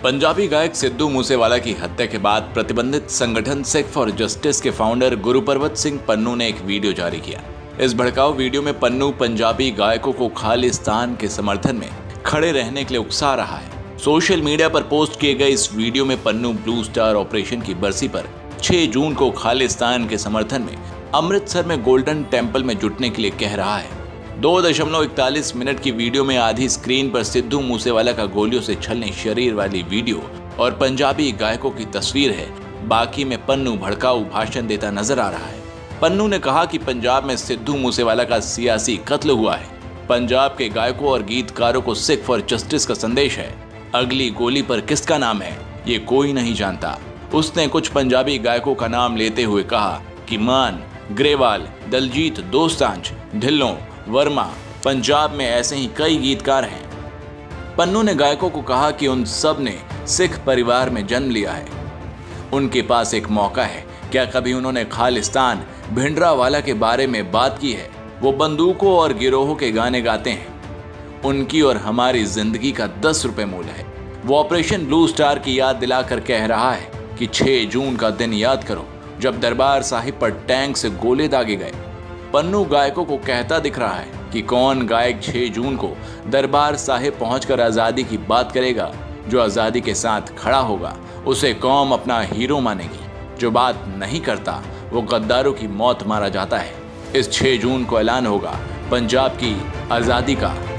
पंजाबी गायक सिद्धू मूसेवाला की हत्या के बाद प्रतिबंधित संगठन सिख फॉर जस्टिस के फाउंडर गुरुपर्वत सिंह पन्नू ने एक वीडियो जारी किया। इस भड़काऊ वीडियो में पन्नू पंजाबी गायकों को खालिस्तान के समर्थन में खड़े रहने के लिए उकसा रहा है। सोशल मीडिया पर पोस्ट किए गए इस वीडियो में पन्नू ब्लू स्टार ऑपरेशन की बरसी पर 6 जून को खालिस्तान के समर्थन में अमृतसर में गोल्डन टेम्पल में जुटने के लिए कह रहा है। 2.41 मिनट की वीडियो में आधी स्क्रीन पर सिद्धू मूसेवाला का गोलियों से छलने शरीर वाली वीडियो और पंजाबी गायकों की तस्वीर है। बाकी में पन्नू भड़काऊ भाषण देता नजर आ रहा है। पन्नू ने कहा कि पंजाब में सिद्धू मूसेवाला का सियासी कत्ल हुआ है। पंजाब के गायकों और गीतकारों को सिख फॉर जस्टिस का संदेश है। अगली गोली पर किसका नाम है ये कोई नहीं जानता। उसने कुछ पंजाबी गायकों का नाम लेते हुए कहा कि मान, ग्रेवाल, दलजीत दोसांझ, ढिल्लों, वर्मा, पंजाब में ऐसे ही कई गीतकार हैं। पन्नू ने गायकों को कहा कि उन सब ने सिख परिवार में जन्म लिया है। उनके पास एक मौका है। क्या कभी उन्होंने खालिस्तान, भिंडरावाला के बारे में बात की है? वो बंदूकों और गिरोहों के गाने गाते हैं। उनकी और हमारी जिंदगी का 10 रुपए मूल्य है। वो ऑपरेशन ब्लू स्टार की याद दिलाकर कह रहा है कि 6 जून का दिन याद करो जब दरबार साहिब पर टैंक से गोले दागे गए। पन्नू गायकों को कहता दिख रहा है कि कौन गायक 6 जून को दरबार साहिब पहुंचकर आज़ादी की बात करेगा। जो आज़ादी के साथ खड़ा होगा उसे कौम अपना हीरो मानेगी। जो बात नहीं करता वो गद्दारों की मौत मारा जाता है। इस 6 जून को ऐलान होगा पंजाब की आज़ादी का।